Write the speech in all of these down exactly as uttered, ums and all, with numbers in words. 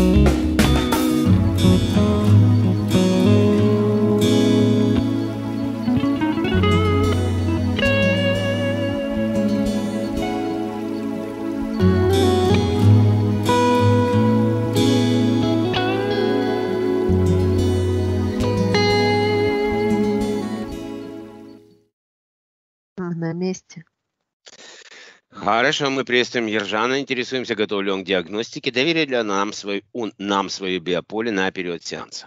На месте. Хорошо, мы приветствуем Ержана. Интересуемся, готов ли он к диагностике. Доверит ли нам, свой, он, нам свое биополе на период сеанса?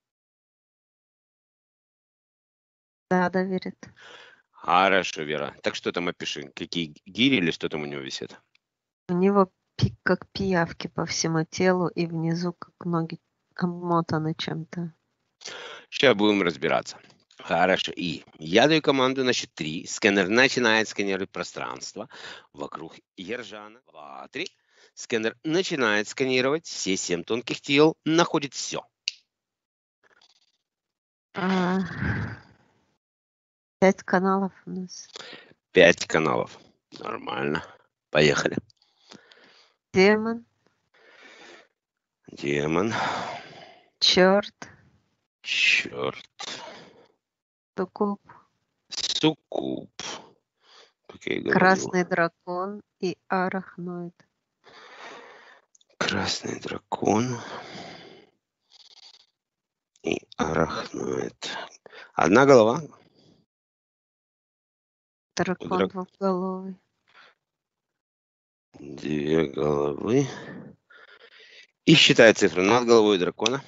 Да, доверит. Хорошо, Вера. Так что там опиши? Какие гири или что там у него висит? У него пи- как пиявки по всему телу и внизу как ноги обмотаны чем-то. Сейчас будем разбираться. Хорошо. И я даю команду на счет три. Сканер начинает сканировать пространство вокруг Ержана. Два, три. Сканер начинает сканировать все семь тонких тел, находит все. А, Пять каналов у нас. Пять каналов. Нормально. Поехали. Демон, Демон. черт, Черт. суккуб, Суккуб. Как я и говорил. красный дракон и арахноид. Красный дракон и арахноид. Одна голова. Дракон Драк- двухголовый. Две головы. И считай цифру над головой дракона.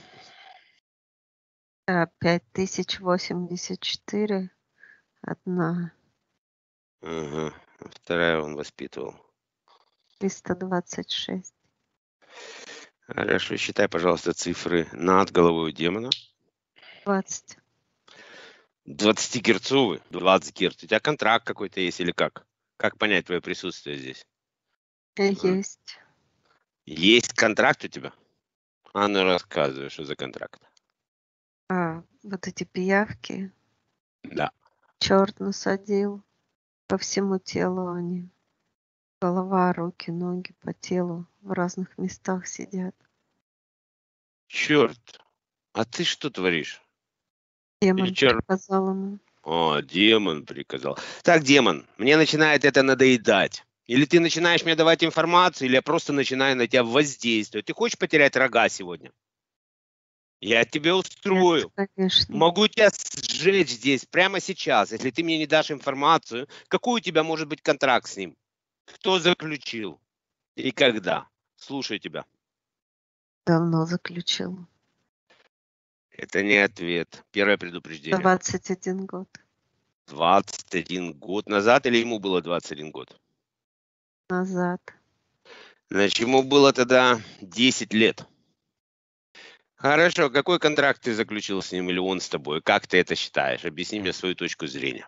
А, Пять тысяч восемьдесят четыре. Одна. Ага. Вторая он воспитывал. Триста двадцать шесть. Хорошо. Считай, пожалуйста, цифры над головой у демона. Двадцать. двадцатигерцовый. двадцать герц. У тебя контракт какой-то есть или как? Как понять твое присутствие здесь? Есть. Есть контракт у тебя? А ну рассказывай, что за контракт. А, вот эти пиявки. Да. Черт насадил. По всему телу они. Голова, руки, ноги по телу. В разных местах сидят. Черт. А ты что творишь? Демон Или черт? приказал ему. О, демон приказал. Так, демон, мне начинает это надоедать. Или ты начинаешь мне давать информацию, или я просто начинаю на тебя воздействовать. Ты хочешь потерять рога сегодня? Я тебе устрою. Нет, конечно. Могу тебя сжечь здесь прямо сейчас, если ты мне не дашь информацию. Какой у тебя может быть контракт с ним? Кто заключил? И когда? Слушаю тебя. Давно заключил. Это не ответ. Первое предупреждение. двадцать один год. двадцать один год назад или ему было двадцать один год? Назад. Значит, ему было тогда десять лет. Хорошо, какой контракт ты заключил с ним или он с тобой? Как ты это считаешь? Объясни мне свою точку зрения.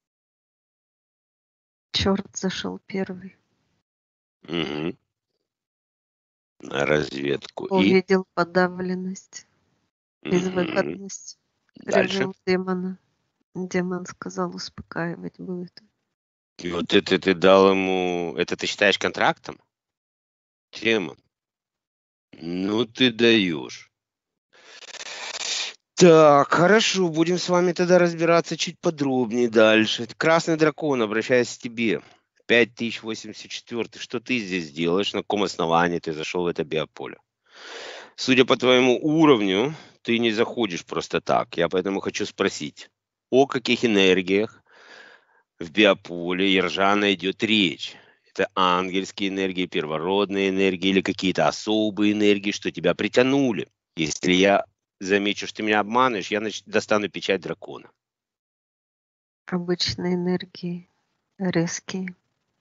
Черт зашел первый. Угу. На разведку. Увидел подавленность, И... безвыходность. Дальше. Привел демона. Демон сказал, успокаивать будет. И вот это ты дал ему... Это ты считаешь контрактом? Демон. Ну ты даешь. Так, хорошо, будем с вами тогда разбираться чуть подробнее дальше. Красный дракон, обращаясь к тебе. пять тысяч восемьдесят четыре. Что ты здесь делаешь? На каком основании ты зашел в это биополе? Судя по твоему уровню, ты не заходишь просто так. Я поэтому хочу спросить, о каких энергиях в биополе Ержана идет речь? Это ангельские энергии, первородные энергии или какие-то особые энергии, что тебя притянули? Если я замечу, что ты меня обманываешь, я нач- достану печать дракона. Обычные энергии. Резкие.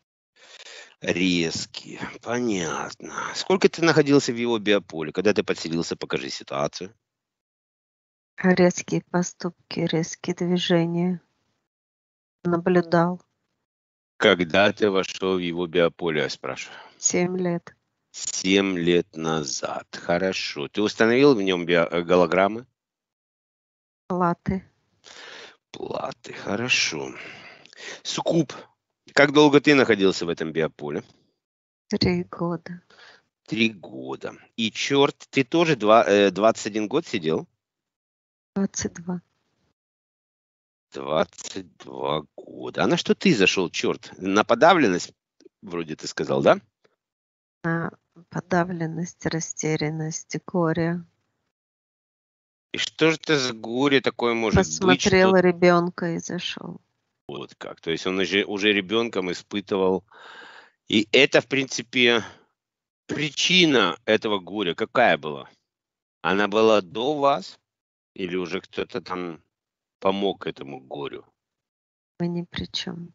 Резкие. Понятно. Сколько ты находился в его биополе? Когда ты подселился, покажи ситуацию. Резкие поступки, резкие движения. Наблюдал. Когда ты вошел в его биополе, я спрашиваю? Семь лет. Семь лет назад. Хорошо. Ты установил в нем био- э, голограммы? Платы. Платы. Хорошо. Суккуб. Как долго ты находился в этом биополе? Три года. Три года. И черт, ты тоже два, э, двадцать один год сидел? двадцать два. двадцать два года. А на что ты зашел, черт? На подавленность, вроде ты сказал, да? На подавленность, растерянность, горе. И что же это за горе такое может быть, Посмотрел что ребенка и зашел. вот как? То есть он уже, уже ребенком испытывал. И это, в принципе, причина этого горя какая была? Она была до вас? Или уже кто-то там помог этому горю? Мы ни при чем.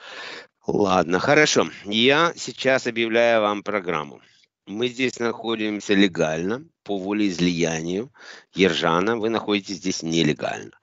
Ладно, хорошо. Я сейчас объявляю вам программу. Мы здесь находимся легально, по волеизлиянию Ержана. Вы находитесь здесь нелегально.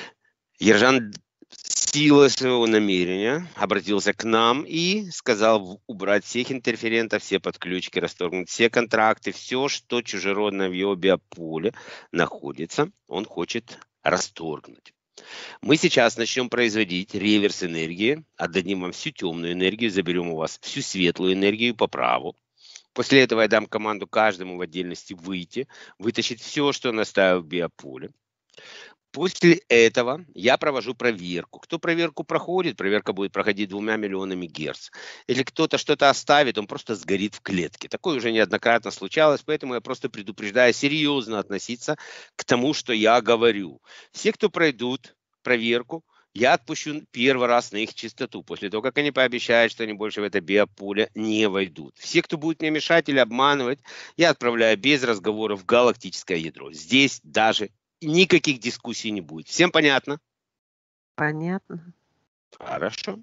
Ержан силой своего намерения обратился к нам и сказал убрать всех интерферентов, все подключки, расторгнуть все контракты, все, что чужеродное в его биополе находится, он хочет расторгнуть. Мы сейчас начнем производить реверс энергии, отдадим вам всю темную энергию, заберем у вас всю светлую энергию по праву. После этого я дам команду каждому в отдельности выйти, вытащить все, что он оставил в биополе. После этого я провожу проверку. Кто проверку проходит, проверка будет проходить двумя миллионами герц. Если кто-то что-то оставит, он просто сгорит в клетке. Такое уже неоднократно случалось, поэтому я просто предупреждаю серьезно относиться к тому, что я говорю. Все, кто пройдут проверку, я отпущу первый раз на их чистоту, после того, как они пообещают, что они больше в это биополе не войдут. Все, кто будет мне мешать или обманывать, я отправляю без разговоров в галактическое ядро. Здесь даже никаких дискуссий не будет. Всем понятно? Понятно. Хорошо.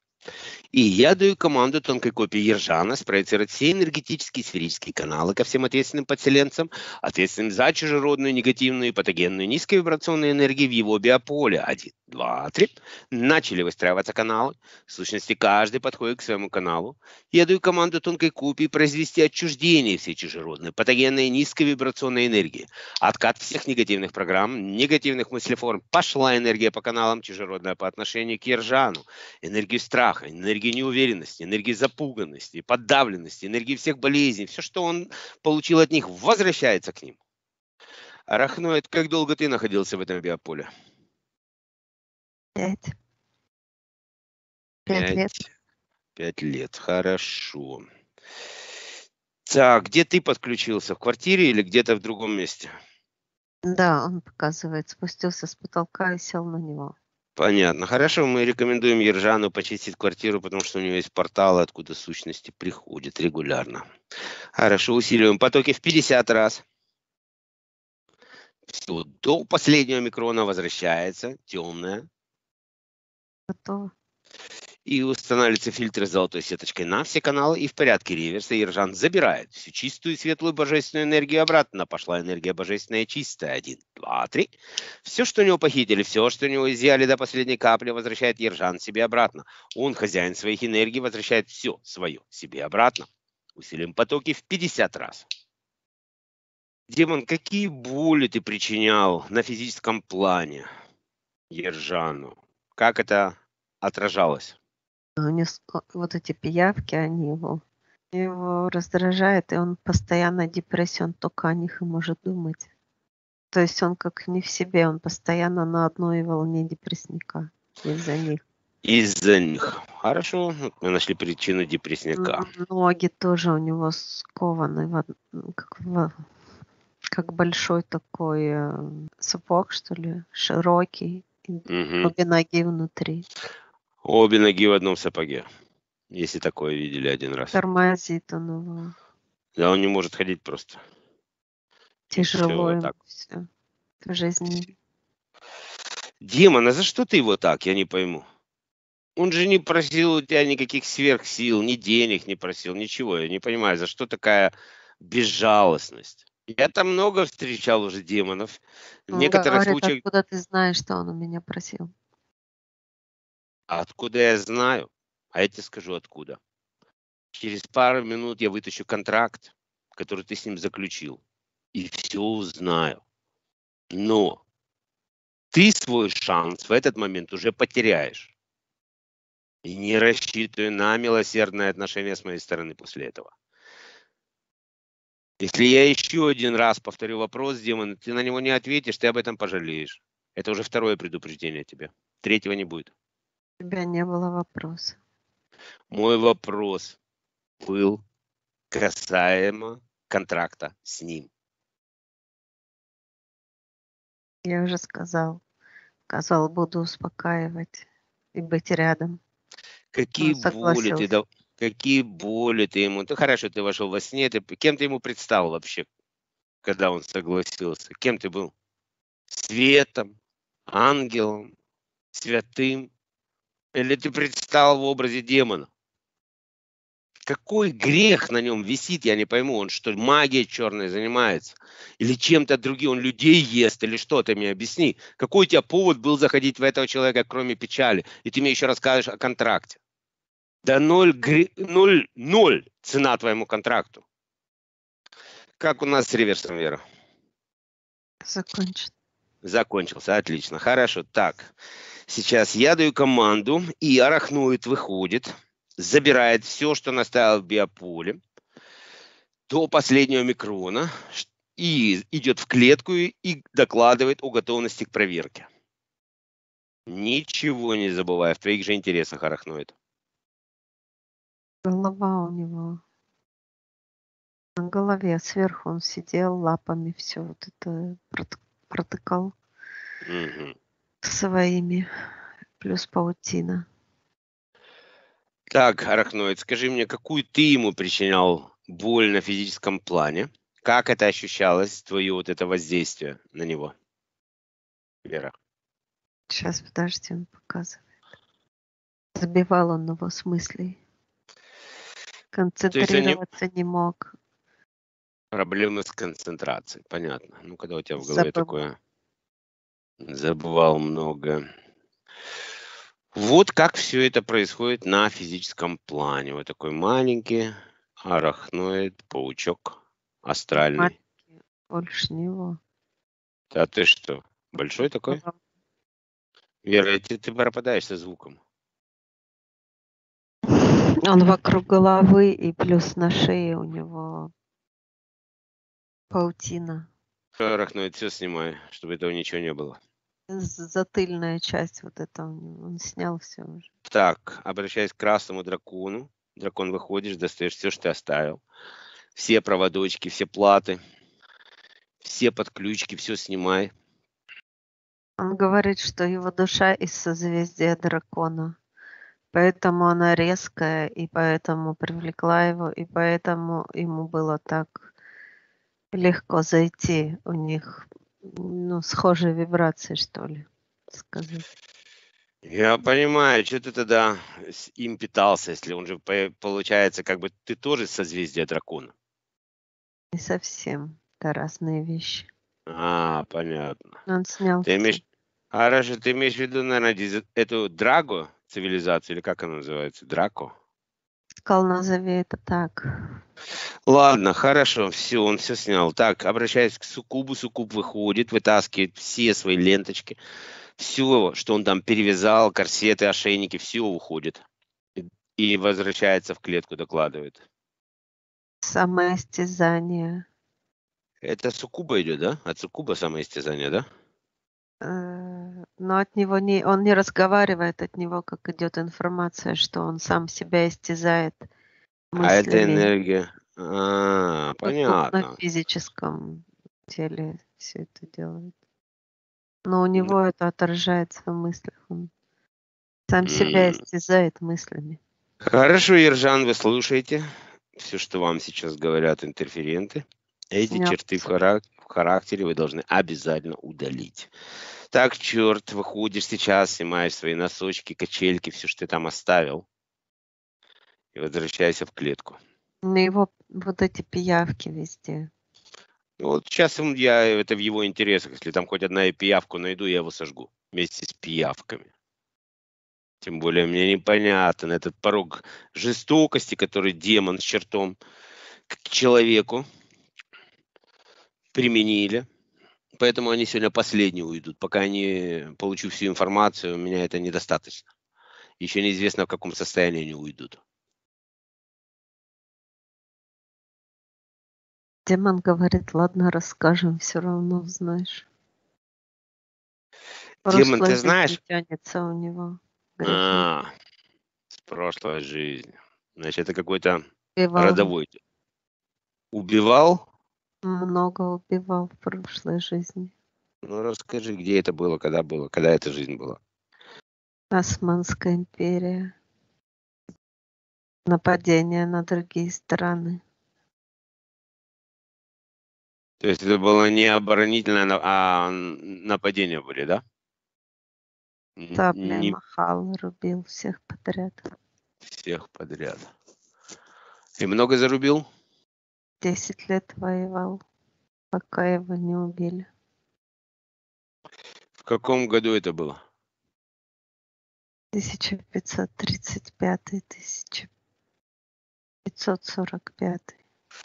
И я даю команду тонкой копии Ержана спроецировать все энергетические сферические каналы ко всем ответственным подселенцам, ответственным за чужеродную, негативную и патогенную низковибрационную энергию в его биополе. Один, два, три. Начали выстраиваться каналы. В сущности, каждый подходит к своему каналу. Я даю команду тонкой копии произвести отчуждение всей чужеродной, патогенной низковибрационной энергии. Откат всех негативных программ, негативных мыслеформ. Пошла энергия по каналам чужеродная по отношению к Ержану. Энергию страха, энергию неуверенности, энергию запуганности, подавленности, энергию всех болезней. Все, что он получил от них, возвращается к ним. Арахноид, как долго ты находился в этом биополе? Пять. Пять лет. Пять. Пять лет. Хорошо. Так, где ты подключился? В квартире или где-то в другом месте? Да, он показывает, спустился с потолка и сел на него. Понятно. Хорошо, мы рекомендуем Ержану почистить квартиру, потому что у него есть порталы, откуда сущности приходят регулярно. Хорошо, усиливаем потоки в пятьдесят раз. Все, до последнего микрона возвращается темная. Готово. И устанавливаются фильтры с золотой сеточкой на все каналы. И в порядке реверса Ержан забирает всю чистую, светлую, божественную энергию обратно. Пошла энергия божественная чистая. Один, два, три. Все, что у него похитили, все, что у него изъяли до последней капли, возвращает Ержан себе обратно. Он, хозяин своих энергий, возвращает все свое себе обратно. Усилим потоки в пятьдесят раз. Демон, какие боли ты причинял на физическом плане Ержану? Как это отражалось? У него с- о, вот эти пиявки, они его, его раздражают, и он постоянно депрессия, он только о них и может думать. То есть он как не в себе, он постоянно на одной волне депрессника из-за них. Из-за них. Хорошо, мы нашли причину депрессняка. М, Ноги тоже у него скованы, в од- м, как, в- как большой такой э, сапог, что ли, широкий, и Мгм. обе ноги внутри. Обе ноги в одном сапоге. Если такое видели один раз. Тормозит он его, Да, он не может ходить просто. И все тяжело вот ему так. все в жизни. Демон, а за что ты его так? Я не пойму. Он же не просил у тебя никаких сверхсил, ни денег не просил, ничего. Я не понимаю, за что такая безжалостность. Я там много встречал уже демонов. В Он некоторых говорит, случаях, откуда ты знаешь, что он у меня просил? а откуда я знаю? А я тебе скажу откуда. Через пару минут я вытащу контракт, который ты с ним заключил, и все узнаю. Но ты свой шанс в этот момент уже потеряешь. И не рассчитывай на милосердное отношение с моей стороны после этого. Если я еще один раз повторю вопрос, демон, ты на него не ответишь, ты об этом пожалеешь. Это уже второе предупреждение тебе. Третьего не будет. У тебя не было вопроса. Мой вопрос был касаемо контракта с ним. Я уже сказал. Сказал, буду успокаивать и быть рядом. Какие Он боли ты согласился. дал? Какие боли ты ему? Ну, хорошо, ты вошел во сне. Ты, кем ты ему предстал вообще, когда он согласился? Кем ты был? Светом, ангелом, святым? Или ты предстал в образе демона? Какой грех на нем висит, я не пойму. Он что, магией черной занимается? Или чем-то другим? Он людей ест? Или что? Ты мне объясни. Какой у тебя повод был заходить в этого человека, кроме печали? И ты мне еще расскажешь о контракте. Да ноль, гре... ноль, ноль цена твоему контракту. Как у нас с реверсом, Вера? Закончен. Закончился, отлично. Хорошо, так. Сейчас я даю команду, и арахноид выходит, забирает все, что наставил в биополе, до последнего микрона, и идет в клетку и докладывает о готовности к проверке. Ничего не забывай, в твоих же интересах, арахноид. Голова у него. На голове сверху он сидел, лапами все вот это прот- протыкал Угу. своими. Плюс паутина. Так, арахноид, скажи мне, какую ты ему причинял боль на физическом плане? Как это ощущалось, твое вот это воздействие на него, Вера? Сейчас, подожди, он показывает. Забивал он его с мыслей. То есть они Концентрироваться не мог. проблемы с концентрацией, понятно. Ну, когда у тебя в голове Забывал. такое, забывал много. Вот как все это происходит на физическом плане. Вот такой маленький арахноид, паучок астральный. Маленький, больше него. А ты что, большой такой? Вера, ты, ты пропадаешь со звуком. Он вокруг головы и плюс на шее у него паутина. Арахноид, все снимай, чтобы этого ничего не было. З- Затыльная часть вот это у него. Он снял все уже. Так, обращаясь к красному дракону. Дракон, выходишь, достаешь все, что ты оставил. Все проводочки, все платы, все подключки, все снимай. Он говорит, что его душа из созвездия дракона. Поэтому она резкая, и поэтому привлекла его, и поэтому ему было так легко зайти. У них, ну, схожие вибрации, что ли, сказать. Я понимаю, что ты тогда с им питался, если он же, по- получается, как бы ты тоже созвездие дракона. Не совсем. Это разные вещи. А, понятно. Он снял Ты все. имеешь... Хорошо, ты имеешь в виду, наверное, диз- эту Драго цивилизацию, или как она называется? Драко? Сказал, назови это так. Ладно, хорошо, все, он все снял. Так, обращаясь к Суккубу, Суккуб выходит, вытаскивает все свои ленточки, все, что он там перевязал, корсеты, ошейники, все уходит. И и возвращается в клетку, докладывает. Самоистязание. Это Суккуба идет, да? От Суккуба самоистязание, да? Э, Но от него не, он не разговаривает, от него как идет информация, что он сам себя истязает А это мыслями. энергия. А, Вот тут на понятно. физическом теле все это делает. Но у Н- него это отражается в мыслях. Он сам себя м. истязает мыслями. Хорошо, Ержан, вы слушаете все, что вам сейчас говорят интерференты. Эти Снял черты в, всё. харак- в характере вы должны обязательно удалить. Так, черт, выходишь сейчас, снимаешь свои носочки, качельки, все, что ты там оставил, и возвращайся в клетку. На его вот эти пиявки везде. Ну, вот сейчас я это в его интересах. Если там хоть одна пиявку найду, я его сожгу вместе с пиявками. Тем более мне непонятен этот порог жестокости, который демон с чертом к человеку применили. Поэтому они сегодня последние уйдут. Пока не получу всю информацию, у меня это недостаточно. Еще неизвестно, в каком состоянии они уйдут. Демон говорит, ладно, расскажем, все равно знаешь. Демон, Прошлой ты жизни знаешь? тянется у него грехи. А, с прошлой жизни. Значит, это какой-то Убивал, родовой. Убивал? много убивал в прошлой жизни. Ну, расскажи, где это было, когда было, когда эта жизнь была. Османская империя. Нападения на другие страны. То есть это было не оборонительное, на- а н- нападения были, да? Н- Саблей Не махал, рубил всех подряд. всех подряд. И много зарубил? Десять лет воевал, пока его не убили. В каком году это было? тысяча пятьсот тридцать пятый, тысяча пятьсот сорок пятый.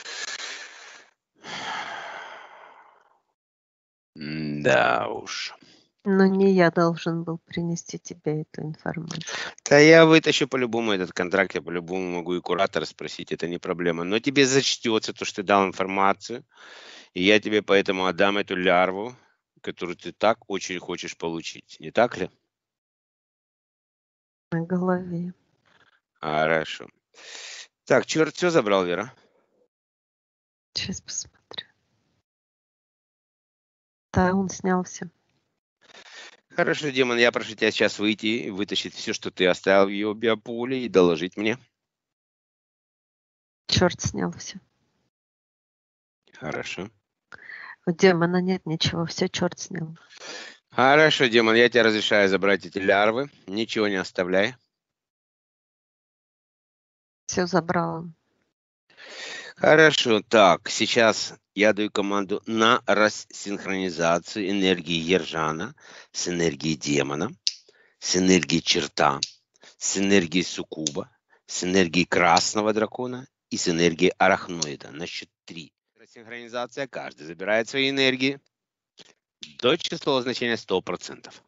Да уж. Но не я должен был принести тебе эту информацию. Да я вытащу по-любому этот контракт, я по-любому могу и куратора спросить, это не проблема. Но тебе зачтется то, что ты дал информацию, и я тебе поэтому отдам эту лярву, которую ты так очень хочешь получить. Не так ли? На голове. Хорошо. Так, черт все забрал, Вера? Сейчас посмотрю. Да, он снялся. Хорошо, демон, я прошу тебя сейчас выйти и вытащить все, что ты оставил в ее биополе, и доложить мне. Черт снялся. Хорошо. У демона нет ничего, все черт снял. Хорошо, демон, я тебе разрешаю забрать эти лярвы. Ничего не оставляй. Все забрал он. Хорошо, так, сейчас я даю команду на рассинхронизацию энергии Ержана с энергией демона, с энергией черта, с энергией суккуба, с энергией красного дракона и с энергией арахноида. На счет три. Рассинхронизация, каждый забирает свои энергии до числового значения сто процентов.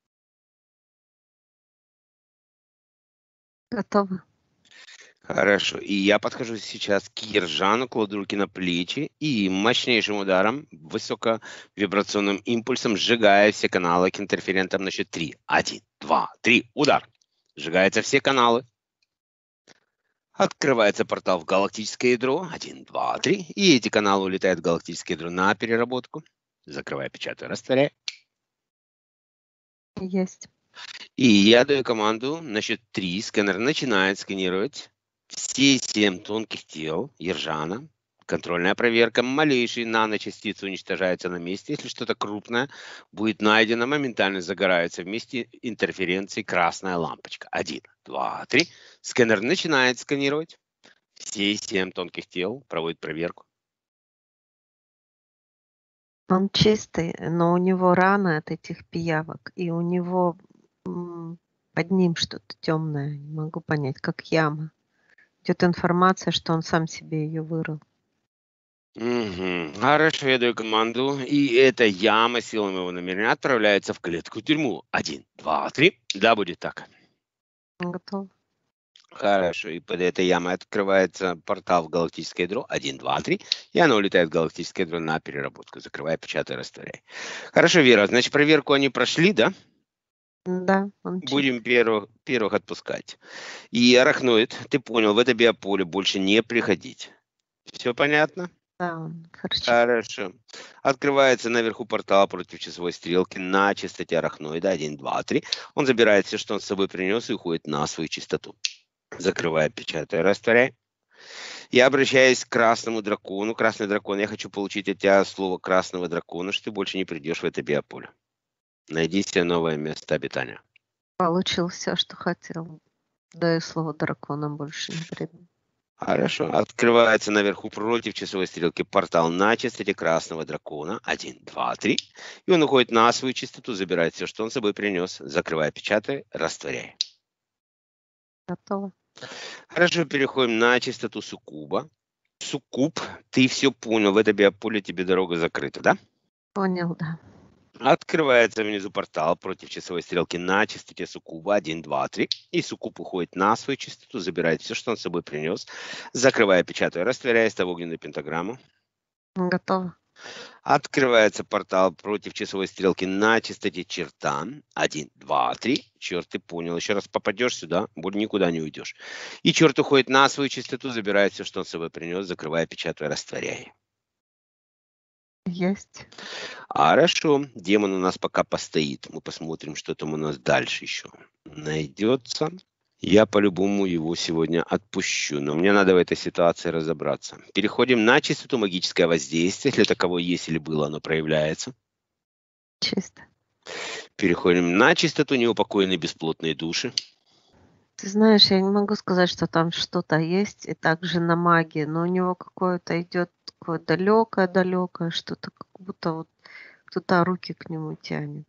Готово. Хорошо. И я подхожу сейчас к Ержану, кладу руки на плечи и мощнейшим ударом, высоковибрационным импульсом сжигая все каналы к интерферентам на счет три. Один, два, три. Удар. Сжигаются все каналы. Открывается портал в галактическое ядро. Один, два, три. И эти каналы улетают в галактическое ядро на переработку. Закрывая, печатаю, растворяю. Есть. И я даю команду на счет три. Сканер начинает сканировать все семь тонких тел Ержана. Контрольная проверка. Малейшие наночастицы уничтожаются на месте. Если что-то крупное будет найдено, моментально загорается вместе интерференции красная лампочка. Один, два, три. Сканер начинает сканировать все семь тонких тел. Проводит проверку. Он чистый, но у него рана от этих пиявок, и у него м, под ним что-то темное. Не могу понять, как яма. Идет информация, что он сам себе ее вырыл. Угу. Хорошо, я даю команду. И эта яма силами его намерения отправляется в клетку тюрьму. Один, два, три. Да, будет так. Готов. Хорошо, и под этой ямой открывается портал в галактическое ядро. Один, два, три. И оно улетает в галактическое ядро на переработку. Закрывай, печатай, растворяй. Хорошо, Вера, значит, проверку они прошли, да? Да, он чист. Будем первых, первых отпускать. И арахноид, ты понял, в это биополе больше не приходить. Все понятно? Да, он хорошо. Хорошо. Открывается наверху портал против часовой стрелки на частоте арахноида. Один, два, три. Он забирает все, что он с собой принес, и уходит на свою частоту. Закрывая, печатая, растворяй. Я обращаюсь к красному дракону. Красный дракон, я хочу получить от тебя слово красного дракона, что ты больше не придешь в это биополе. Найди себе новое место обитания. Получил все, что хотел. Даю слово дракона, больше не приду. Хорошо. Открывается наверху против часовой стрелки портал на частоте красного дракона. Один, два, три. И он уходит на свою частоту, забирает все, что он с собой принес. Закрывая, печатай, растворяй. Готово. Хорошо, переходим на частоту суккуба. Суккуб, ты все понял, в это биополе тебе дорога закрыта, да? Понял, да. Открывается внизу портал против часовой стрелки на частоте суккуба. Один, два, три. И суккуб уходит на свою частоту, забирает все, что он с собой принес. Закрывая, печатая, растворяясь в огненную пентаграмму. Готово. Открывается портал против часовой стрелки на частоте черта. Один, два, три. Черт, ты понял. Еще раз попадешь сюда, больше никуда не уйдешь. И черт уходит на свою частоту, забирает все, что он с собой принес, закрывая, печатая, растворяя. Есть. Хорошо. Демон у нас пока постоит. Мы посмотрим, что там у нас дальше еще найдется. Я по-любому его сегодня отпущу, но мне надо в этой ситуации разобраться. Переходим на частоту магическое воздействие. Если таково есть или было, оно проявляется. Чисто. Переходим на частоту неупокоенной бесплотной души. Ты знаешь, я не могу сказать, что там что-то есть, и также на магии, но у него какое-то идет такое далекое-далекое, что-то как будто вот кто-то руки к нему тянет.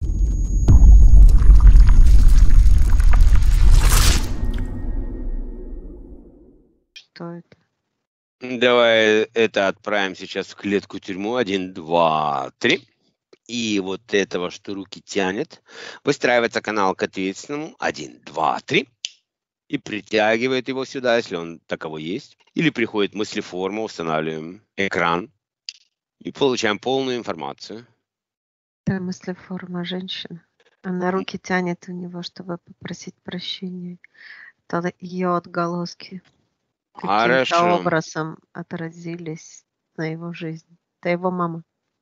Что это? Давай это отправим сейчас в клетку тюрьму. Один, два, три. И вот этого, что руки тянет, выстраивается канал к ответственному. Один, два, три. И притягивает его сюда, если он таково есть. Или приходит мыслеформа, устанавливаем экран и получаем полную информацию. Это мыслеформа женщины. Она руки тянет у него, чтобы попросить прощения. Это ее отголоски каким-то Хорошо. образом отразились на его жизнь. Это его мама.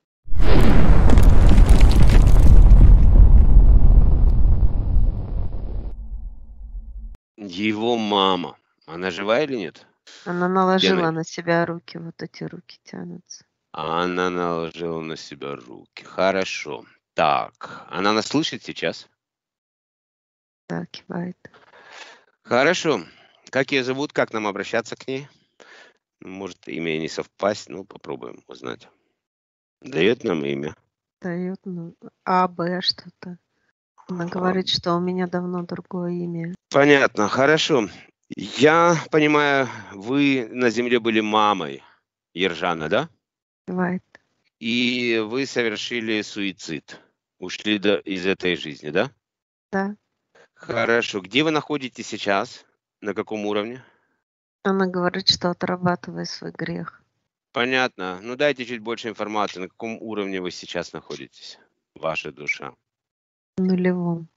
Его мама. Она жива или нет? Она наложила на себя руки, вот эти руки тянутся. Она наложила на себя руки. Хорошо. Так, она нас слышит сейчас? Да, кивает. Хорошо. Как ее зовут? Как нам обращаться к ней? Может, имя не совпасть, ну, попробуем узнать. Дает нам имя? Дает, ну, А, Б что-то. Она говорит, что у меня давно другое имя. Понятно, хорошо. Я понимаю, вы на земле были мамой Ержана, да? Кивает. И вы совершили суицид. Ушли до, из этой жизни, да? Да. Хорошо. Где вы находитесь сейчас? На каком уровне? Она говорит, что отрабатывает свой грех. Понятно. Ну, дайте чуть больше информации. На каком уровне вы сейчас находитесь? Ваша душа. Нулевом.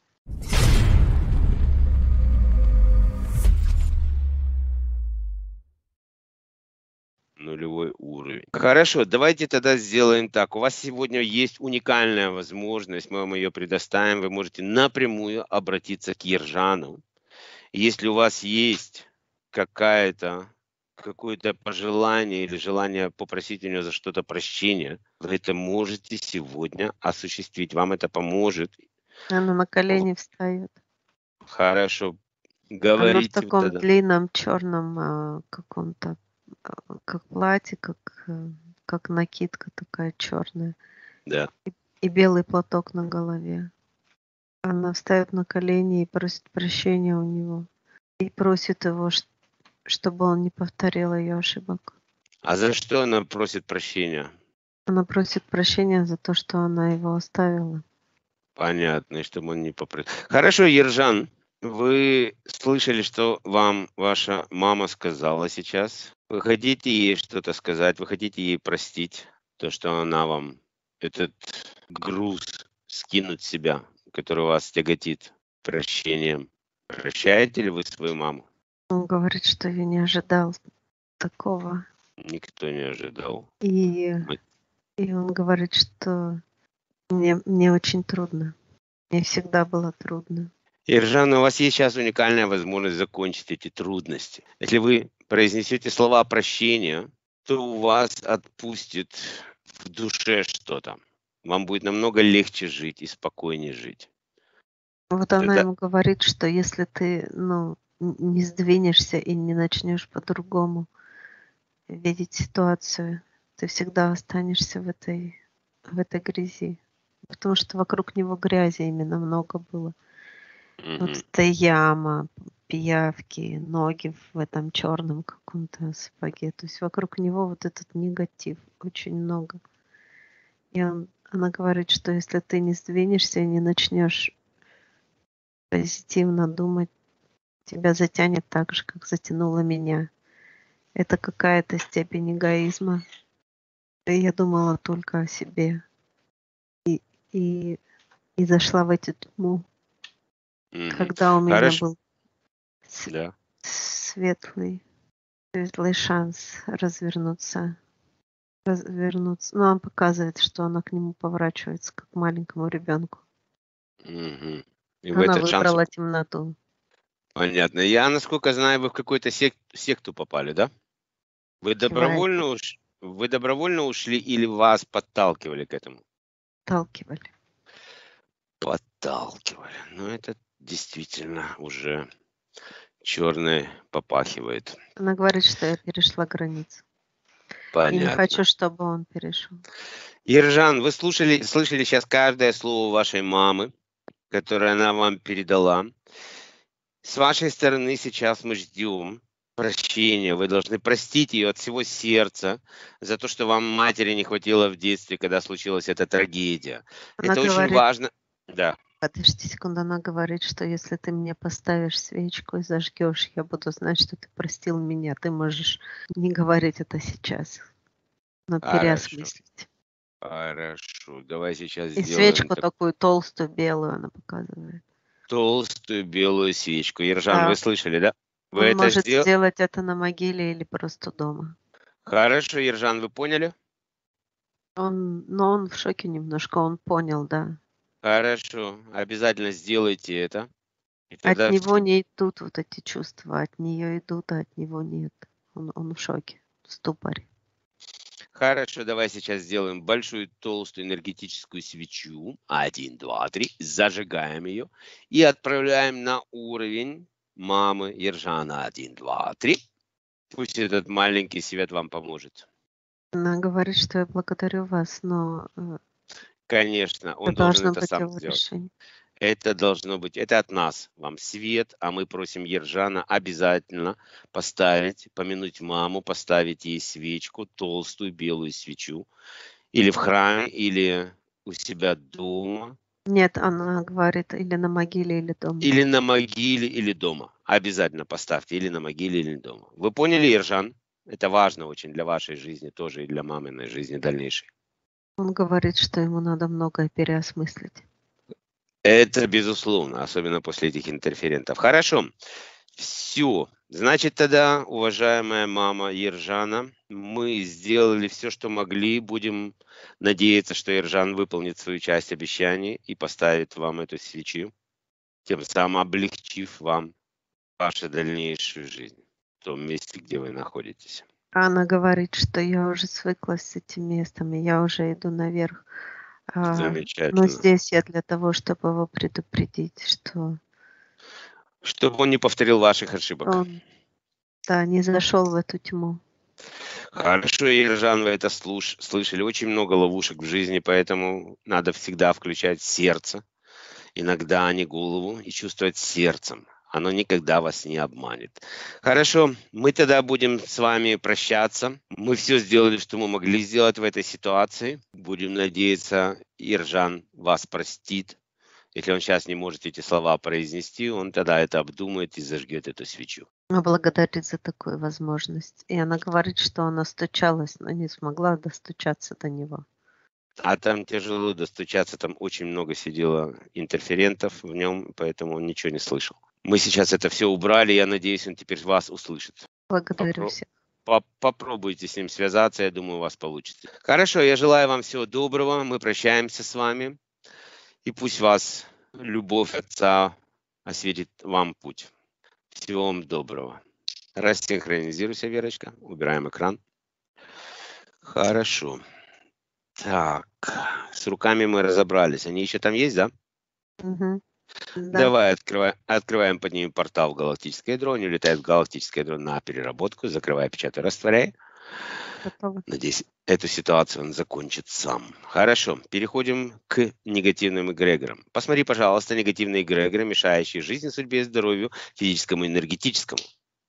Нулевой уровень. Хорошо, давайте тогда сделаем так. У вас сегодня есть уникальная возможность, мы вам ее предоставим. Вы можете напрямую обратиться к Ержану. Если у вас есть какая-то какое-то пожелание или желание попросить у него за что-то прощения, вы это можете сегодня осуществить. Вам это поможет. Она на колени встает. Хорошо. Она в Говорите таком тогда. длинном черном а, каком-то, а, как платье, как, э, как накидка такая черная. Да. И, и белый платок на голове. Она встает на колени и просит прощения у него. И просит его, ш- чтобы он не повторил ее ошибок. А за что она просит прощения? Она просит прощения за то, что она его оставила. Понятно, и чтобы он не попросил. Хорошо, Ержан, вы слышали, что вам ваша мама сказала сейчас? Вы хотите ей что-то сказать? Вы хотите ей простить то, что она вам этот груз скинуть с себя, который вас тяготит прощением? Прощаете ли вы свою маму? Он говорит, что я не ожидал такого. Никто не ожидал. И, Мы- и он говорит, что мне, мне очень трудно. Мне всегда было трудно. Ержан, у вас есть сейчас уникальная возможность закончить эти трудности. Если вы произнесете слова прощения, то у вас отпустит в душе что-то. Вам будет намного легче жить и спокойнее жить. Вот она Тогда ему говорит, что если ты, ну, н- не сдвинешься и не начнешь по-другому видеть ситуацию, ты всегда останешься в этой, в этой грязи. Потому что вокруг него грязи именно много было. Вот Мгм. эта яма, пиявки, ноги в этом черном каком-то сапоге. То есть вокруг него вот этот негатив очень много. И он, она говорит, что если ты не сдвинешься и не начнешь позитивно думать, тебя затянет так же, как затянуло меня. Это какая-то степень эгоизма. И я думала только о себе. И, и, и зашла в эту тьму, Мгм. когда у меня Хорошо. был с- Да. светлый, светлый шанс развернуться. Развернуться. Но он показывает, что она к нему поворачивается, как к маленькому ребенку. Мгм. И в Она этот шанс... выбрала темноту. Понятно. Я, насколько знаю, вы в какую-то сек- секту попали, да? Вы Кивает, добровольно уш... вы добровольно ушли или вас подталкивали к этому? отталкивали. Подталкивали. Ну, это действительно уже черное попахивает. Она говорит, что я перешла границу. И не Понятно. хочу, чтобы он перешел. Ержан, вы слушали, слышали сейчас каждое слово вашей мамы, которое она вам передала. С вашей стороны сейчас мы ждем прощения. Вы должны простить ее от всего сердца за то, что вам матери не хватило в детстве, когда случилась эта трагедия. Она Это очень говорит, важно. Да. подожди секунду, она говорит, что если ты мне поставишь свечку и зажгешь, я буду знать, что ты простил меня. Ты можешь не говорить это сейчас, но Хорошо. переосмыслить. Хорошо. Давай сейчас И сделаем свечку так. такую толстую, белую она показывает. Толстую белую свечку. Ержан, вы Да, слышали, да? Вы он это может сделали? сделать это на могиле или просто дома. Хорошо, Ержан, вы поняли? Он, но он в шоке немножко, он понял, да. Хорошо. Обязательно сделайте это. И От тогда него все. не идут вот эти чувства, от нее идут, а от него нет. Он, он в шоке, в ступоре. Хорошо, давай сейчас сделаем большую толстую энергетическую свечу. Один, два, три. Зажигаем ее. И отправляем на уровень мамы Ержана. Один, два, три. Пусть этот маленький свет вам поможет. Она говорит, что я благодарю вас, но э, Конечно, это он должен должно это быть сам его сделать. решение. Это должно быть, это от нас, вам свет, а мы просим Ержана обязательно поставить, помянуть маму, поставить ей свечку, толстую белую свечу, или в храме, или у себя дома, Нет, она говорит или на могиле, или дома. или на могиле, или дома. Обязательно поставьте, или на могиле, или дома. Вы поняли, Ержан? Это важно очень для вашей жизни тоже и для маминой жизни дальнейшей. Он говорит, что ему надо многое переосмыслить. Это безусловно, особенно после этих интерферентов. Хорошо. Все. Значит, тогда, уважаемая мама Ержана, мы сделали все, что могли. Будем надеяться, что Ержан выполнит свою часть обещаний и поставит вам эту свечу, тем самым облегчив вам вашу дальнейшую жизнь в том месте, где вы находитесь. А она говорит, что я уже свыклась с этим местом, и я уже иду наверх. А, но Замечательно. здесь я для того, чтобы его предупредить, что Чтобы он не повторил ваших ошибок. он, да, не зашел в эту тьму. Хорошо, Ержан, вы это слуш- слышали. Очень много ловушек в жизни, поэтому надо всегда включать сердце, иногда, а не голову, и чувствовать сердцем. Оно никогда вас не обманет. Хорошо, мы тогда будем с вами прощаться. Мы все сделали, что мы могли сделать в этой ситуации. Будем надеяться, Ержан вас простит. Если он сейчас не может эти слова произнести, он тогда это обдумает и зажгет эту свечу. Она благодарит за такую возможность. И она говорит, что она стучалась, но не смогла достучаться до него. А там тяжело достучаться, там очень много сидело интерферентов в нем, поэтому он ничего не слышал. Мы сейчас это все убрали, я надеюсь, он теперь вас услышит. Благодарю Попро- всех. по- Попробуйте с ним связаться, я думаю, у вас получится. Хорошо, я желаю вам всего доброго, мы прощаемся с вами, и пусть вас любовь Отца осветит вам путь. Всего вам доброго. Рассинхронизируйся, Верочка, убираем экран. Хорошо. Так, с руками мы разобрались. Они еще там есть, да? Мгм. Да, Давай открывай, открываем под ними портал в галактическое ядро. Они улетают в галактическое ядро на переработку. Закрывай, печатай, растворяй. готово. Надеюсь, эту ситуацию он закончит сам. Хорошо, переходим к негативным эгрегорам. Посмотри, пожалуйста, негативные эгрегоры, мешающие жизни, судьбе, здоровью, физическому и энергетическому.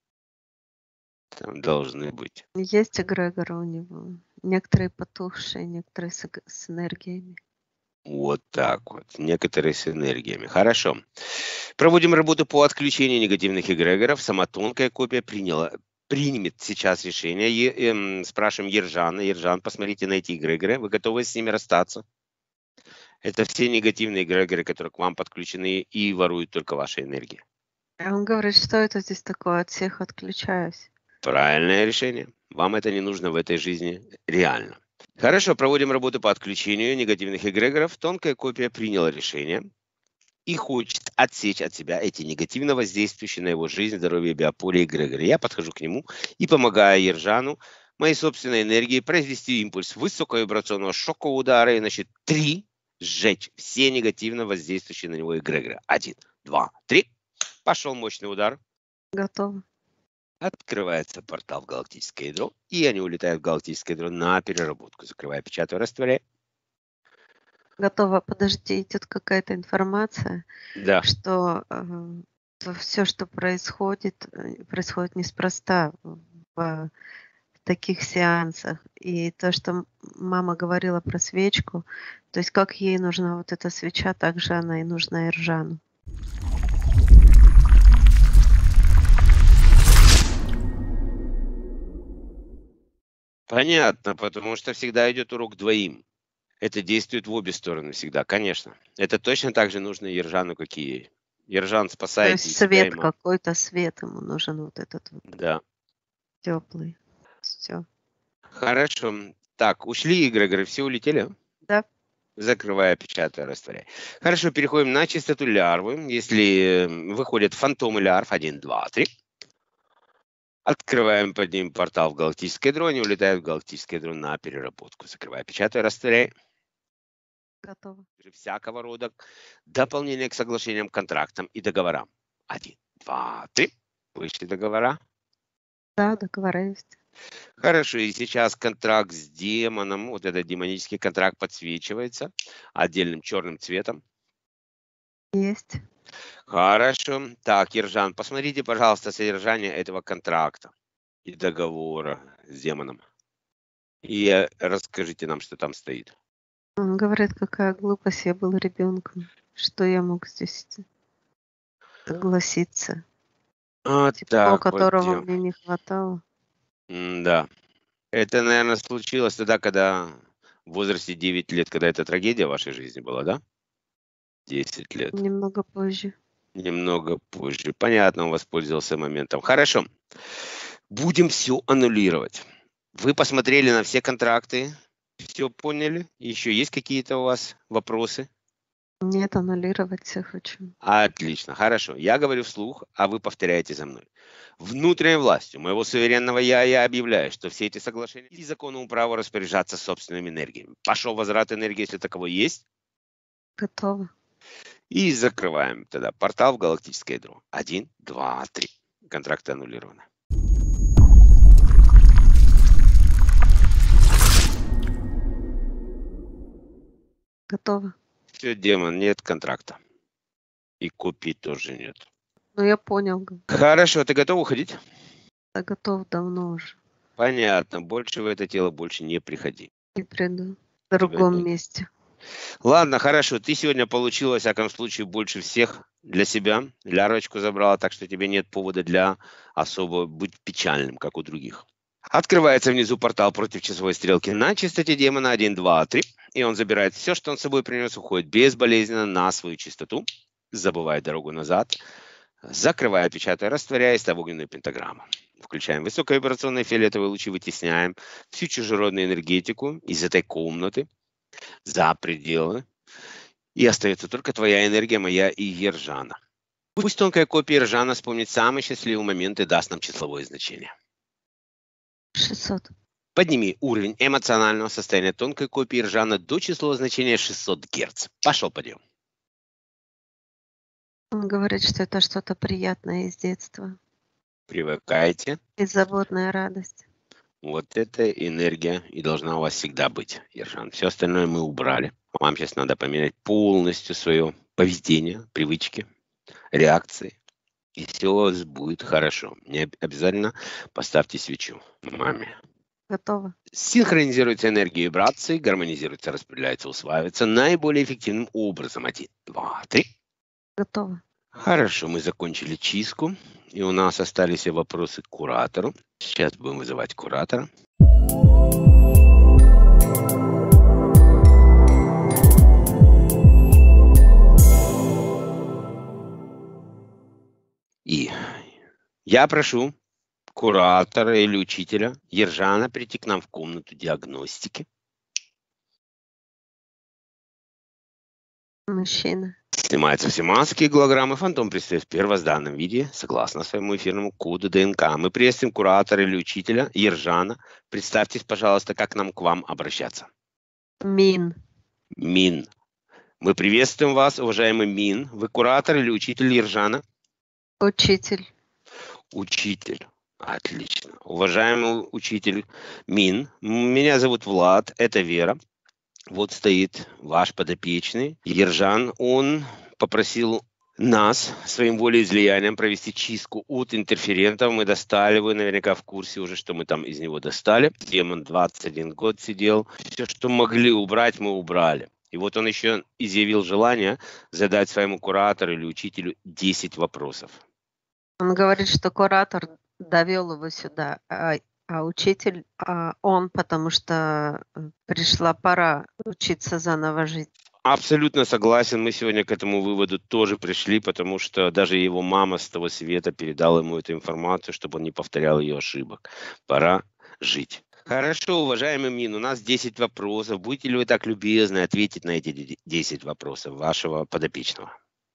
Там должны быть. Есть эгрегоры у него. Некоторые потухшие, некоторые с, эг- с энергиями. Вот так вот. Некоторые с энергиями. Хорошо. Проводим работу по отключению негативных эгрегоров. Сама тонкая копия приняла, примет сейчас решение. Е- эм, спрашиваем Ержана. Ержан, посмотрите на эти эгрегоры. Вы готовы с ними расстаться? Это все негативные эгрегоры, которые к вам подключены и воруют только ваши энергии. А он говорит, что это здесь такое, от всех отключаюсь. Правильное решение. Вам это не нужно в этой жизни реально. Хорошо, проводим работу по отключению негативных эгрегоров. Тонкая копия приняла решение и хочет отсечь от себя эти негативно воздействующие на его жизнь, здоровье, биополе эгрегоры. Я подхожу к нему и помогаю Ержану моей собственной энергией произвести импульс высоковибрационного шокового удара и, значит, три сжечь все негативно воздействующие на него эгрегоры. Один, два, три. Пошел мощный удар. Готово. Открывается портал в галактическое ядро, и они улетают в галактическое ядро на переработку. Закрываю, печатаю, растворяю. Готово. Подожди, идет какая-то информация, Да. что все, что происходит, э, происходит неспроста в, в таких сеансах. И то, что м- мама говорила про свечку, то есть как ей нужна вот эта свеча, так же она и нужна Иржану. Понятно, потому что всегда идет урок двоим. Это действует в обе стороны всегда, конечно. Это точно так же нужно Ержану, как и ей. Ержан То спасает есть и себя, и свет маму. какой-то, свет ему нужен вот этот вот Да. теплый. Все. Хорошо. Так, ушли эгрегоры, все улетели? Да, Закрывая, печатая, растворяя. Хорошо, переходим на чистоту лярвы. Если э, выходят фантомы лярв, один, два, три. Открываем под ним портал в галактическое ядро, они улетают в галактическое ядро на переработку. Закрывая, печатая, растворяя. готово. Всякого рода дополнение к соглашениям, контрактам и договорам. Один, два, три. Вышли договора. Да, договорились. Хорошо, и сейчас контракт с демоном, вот этот демонический контракт подсвечивается отдельным черным цветом. Есть. Хорошо. Так, Ержан, посмотрите, пожалуйста, содержание этого контракта и договора с демоном. И э, расскажите нам, что там стоит. Он говорит, какая глупость, я был ребенком. Что я мог здесь согласиться? Вот Тепло, так вот которого дел- мне не хватало. Да. Это, наверное, случилось тогда, когда в возрасте девять лет, когда эта трагедия в вашей жизни была, да? десять лет. Немного позже. Немного позже. Понятно, он воспользовался моментом. Хорошо. Будем все аннулировать. Вы посмотрели на все контракты, все поняли? Еще есть какие-то у вас вопросы? Нет, аннулировать все хочу. Отлично, хорошо. Я говорю вслух, а вы повторяете за мной. Внутренней властью моего суверенного я, я объявляю, что все эти соглашения и законному праву распоряжаться собственными энергиями. Пошел возврат энергии, если таковой есть. Готово. И закрываем тогда портал в галактическое ядро. Один, два, три. Контракты аннулированы. Готово. Все, демон, нет контракта. И копий тоже нет. Ну, я понял. г- Хорошо, ты готов уходить? Я готов давно уже. Понятно, больше в это тело больше не приходи. Не приду. В другом нет. месте. Ладно, хорошо, ты сегодня получила, во всяком случае, больше всех для себя. Лярочку забрала, так что тебе нет повода для особо быть печальным, как у других. Открывается внизу портал против часовой стрелки на частоте демона один, два, три. И он забирает все, что он с собой принес, уходит безболезненно на свою чистоту, забывает дорогу назад, закрывая, печатая, растворяя, ставя огненную пентаграмму. Включаем высоковибрационные фиолетовые лучи, вытесняем всю чужеродную энергетику из этой комнаты за пределы. И остается только твоя энергия, моя и Ержана. Пусть тонкая копия Ержана вспомнит самый счастливый момент и даст нам числовое значение. шестьсот. Подними уровень эмоционального состояния тонкой копии Ержана до числового значения шестьсот Гц. Пошел подъем. Он говорит, что это что-то приятное из детства. Привыкайте. Беззаботная радость. Вот эта энергия и должна у вас всегда быть, Ержан. Все остальное мы убрали. Вам сейчас надо поменять полностью свое поведение, привычки, реакции. И все у вас будет хорошо. Не об- обязательно поставьте свечу маме. Готово. Синхронизируется энергия вибрации, гармонизируется, распределяется, усваивается наиболее эффективным образом. Один, два, три. Готово. Хорошо, мы закончили чистку. И у нас остались вопросы к куратору. Сейчас будем вызывать куратора. И я прошу куратора или учителя Ержана прийти к нам в комнату диагностики. Мужчина. Снимаются все маски и голограммы. Фантом предстает в первозданном виде, согласно своему эфирному коду ДНК. Мы приветствуем куратора или учителя Ержана. Представьтесь, пожалуйста, как нам к вам обращаться. Мин. Мин. Мы приветствуем вас, уважаемый Мин. Вы куратор или учитель Ержана? Учитель. Учитель. Отлично. Уважаемый учитель Мин, меня зовут Влад, это Вера. Вот стоит ваш подопечный Ержан. Он попросил нас своим волеизлиянием провести чистку от интерферентов. Мы достали, вы наверняка в курсе уже, что мы там из него достали. Демон двадцать один год сидел. Все, что могли убрать, мы убрали. И вот он еще изъявил желание задать своему куратору или учителю десять вопросов. Он говорит, что куратор довел его сюда, а, а учитель, а он, потому что пришла пора учиться заново жить. Абсолютно согласен. Мы сегодня к этому выводу тоже пришли, потому что даже его мама с того света передала ему эту информацию, чтобы он не повторял ее ошибок. Пора жить. Хорошо, уважаемый Мин, у нас десять вопросов. Будете ли вы так любезны ответить на эти десять вопросов вашего подопечного?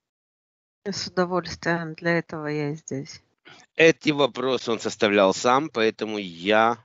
С удовольствием. Для этого я и здесь. Эти вопросы он составлял сам, поэтому я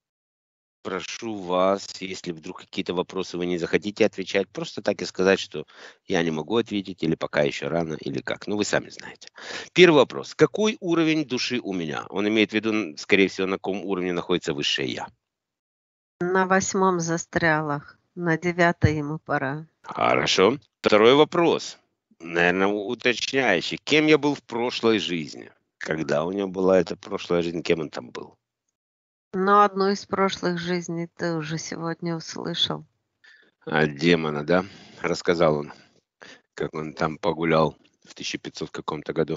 прошу вас, если вдруг какие-то вопросы вы не захотите отвечать, просто так и сказать, что я не могу ответить, или пока еще рано, или как. Ну, вы сами знаете. Первый вопрос. Какой уровень души у меня? Он имеет в виду, скорее всего, на каком уровне находится высшее я. На восьмом застряла. На девятое ему пора. Хорошо. Второй вопрос. Наверное, уточняющий. Кем я был в прошлой жизни? Когда у него была эта прошлая жизнь, кем он там был? Но одну из прошлых жизней ты уже сегодня услышал. А демона, да? Рассказал он, как он там погулял в тысяча пятьсот каком-то году.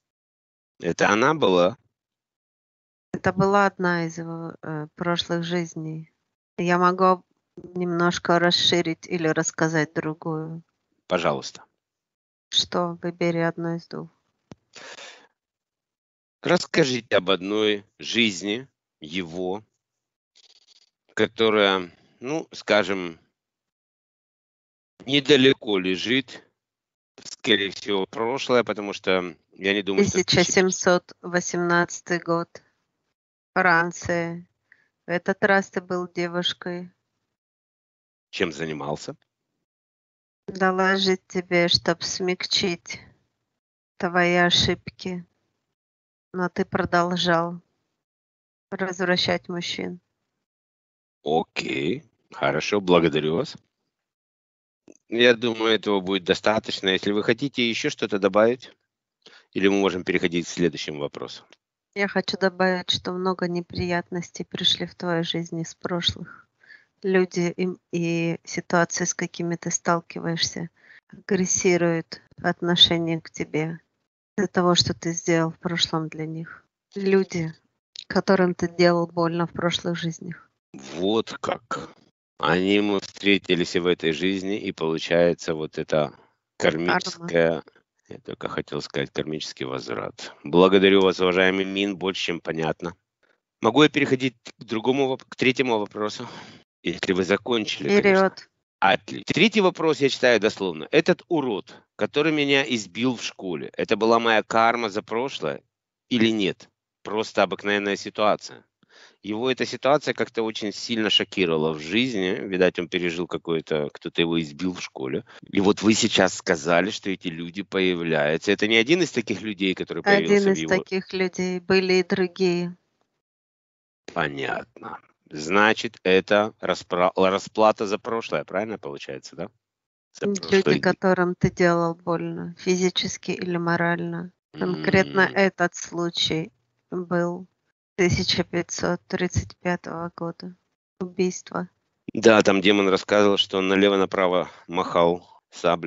Это она была? Это была одна из его э, прошлых жизней. Я могу немножко расширить или рассказать другую. Пожалуйста. Что? Выбери одну из двух. Расскажите об одной жизни его, которая, ну, скажем, недалеко лежит, скорее всего, прошлое, потому что я не думаю, что... тысяча семьсот восемнадцатый год. Франция. В этот раз ты был девушкой. Чем занимался? Дала жить тебе, чтоб смягчить твои ошибки. Но ты продолжал развращать мужчин. Окей, хорошо, благодарю вас. Я думаю, этого будет достаточно. Если вы хотите еще что-то добавить, или мы можем переходить к следующему вопросу. Я хочу добавить, что много неприятностей пришли в твою жизнь из прошлых. Люди и, и ситуации, с какими ты сталкиваешься, агрессируют в отношении к тебе из-за того, что ты сделал в прошлом для них. Люди, которым ты делал больно в прошлых жизнях. Вот как. Они мы встретились и в этой жизни, и получается вот это кармическое, я только хотел сказать, кармический возврат. Благодарю вас, уважаемый Мин, больше, чем понятно. Могу я переходить к другому, к третьему вопросу? Если вы закончили, Вперед. конечно. Отлично. Третий вопрос я читаю дословно. Этот урод, который меня избил в школе, это была моя карма за прошлое или нет? Просто обыкновенная ситуация. Его эта ситуация как-то очень сильно шокировала в жизни. Видать, он пережил какой-то, кто-то его избил в школе. И вот вы сейчас сказали, что эти люди появляются. Это не один из таких людей, который появился Один в из его... таких людей. Были и другие. Понятно. Значит, это распра... расплата за прошлое, правильно получается, да? За Люди, прошлые... которым ты делал больно, физически или морально. Конкретно М. этот случай был тысяча пятьсот тридцать пятого года. Убийство. Да, там демон рассказывал, что он налево-направо махал саблей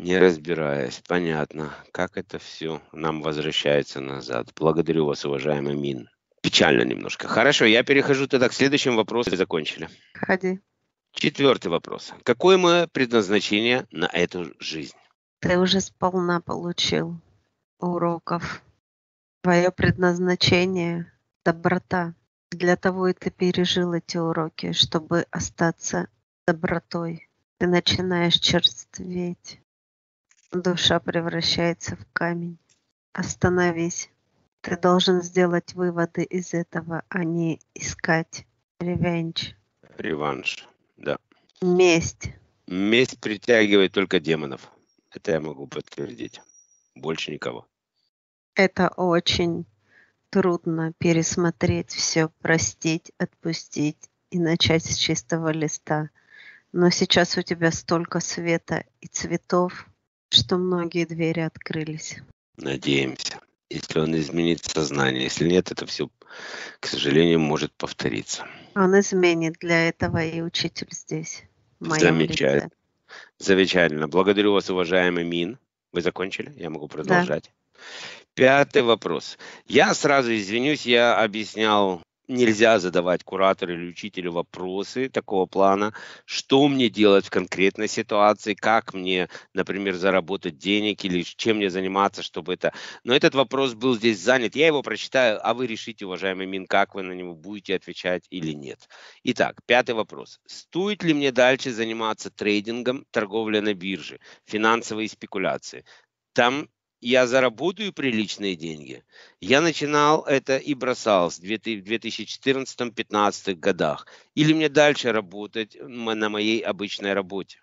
Не разбираясь. Понятно. Как это все нам возвращается назад. Благодарю вас, уважаемый Мин. Печально немножко. Хорошо, я перехожу тогда к следующему вопросу. Закончили. Ходи. Четвертый вопрос. Какое мое предназначение на эту жизнь? Ты уже сполна получил уроков. Твое предназначение — доброта. Для того и ты пережил эти уроки, чтобы остаться добротой. Ты начинаешь черстветь. Душа превращается в камень. Остановись. Ты должен сделать выводы из этого, а не искать ревенж. Реванш. Да. Месть. Месть притягивает только демонов. Это я могу подтвердить. Больше никого. Это очень трудно пересмотреть все, простить, отпустить и начать с чистого листа. Но сейчас у тебя столько света и цветов, что многие двери открылись. Надеемся. Если он изменит сознание. Если нет, это все, к сожалению, может повториться. Он изменит, для этого и учитель здесь, в моем лице. Замечательно. Замечательно. Благодарю вас, уважаемый Мин. Вы закончили? Я могу Да. продолжать. Пятый вопрос. Я сразу извинюсь, я объяснял, нельзя задавать куратору или учителю вопросы такого плана, что мне делать в конкретной ситуации, как мне, например, заработать денег или чем мне заниматься, чтобы это... Но этот вопрос был здесь занят, я его прочитаю, а вы решите, уважаемый Мин, как вы на него будете отвечать или нет. Итак, пятый вопрос. Стоит ли мне дальше заниматься трейдингом, торговлей на бирже, финансовые спекуляции? Там я заработаю приличные деньги. Я начинал это и бросал в две тысячи четырнадцатом-пятнадцатом годах. Или мне дальше работать на моей обычной работе?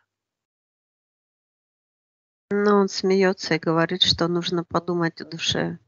Но он смеется и говорит, что нужно подумать о душе.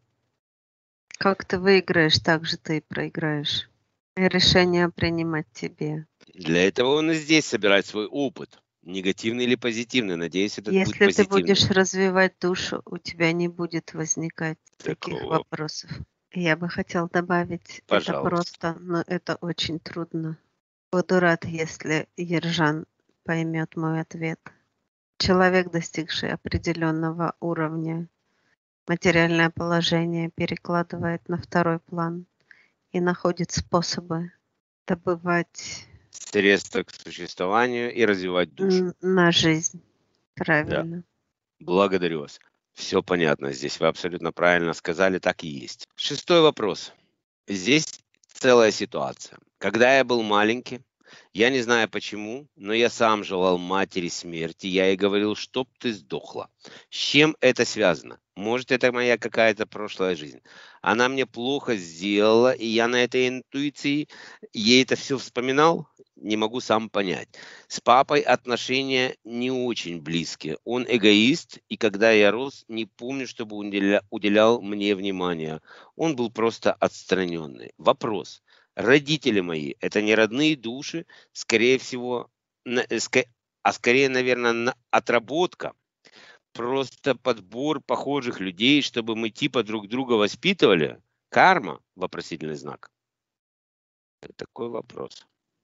Как ты выиграешь, так же ты и проиграешь. И решение принимать тебе. Для этого он и здесь собирает свой опыт. Негативный или позитивный. Надеюсь, этот будет Если ты позитивный. будешь развивать душу, у тебя не будет возникать таких Такого. вопросов. Я бы хотел добавить, это Пожалуйста. просто, но это очень трудно. Буду рад, если Ержан поймет мой ответ. Человек, достигший определенного уровня, материальное положение перекладывает на второй план и находит способы добывать Средства к существованию и развивать душу. н- на жизнь. Правильно. Благодарю вас. Все понятно здесь. Вы абсолютно правильно сказали, так и есть. Шестой вопрос. Здесь целая ситуация. Когда я был маленький, я не знаю почему, но я сам желал матери смерти. Я ей говорил, чтоб ты сдохла. С чем это связано? Может, это моя какая-то прошлая жизнь. Она мне плохо сделала, и я на этой интуиции ей это все вспоминал. Не могу сам понять. С папой отношения не очень близкие. Он эгоист, и когда я рос, не помню, чтобы он уделя- уделял мне внимания. Он был просто отстраненный. Вопрос. Родители мои — это не родные души, скорее всего, на- э, ска- а скорее, наверное, на- отработка. Просто подбор похожих людей, чтобы мы типа друг друга воспитывали. Карма? Вопросительный знак. Это такой вопрос.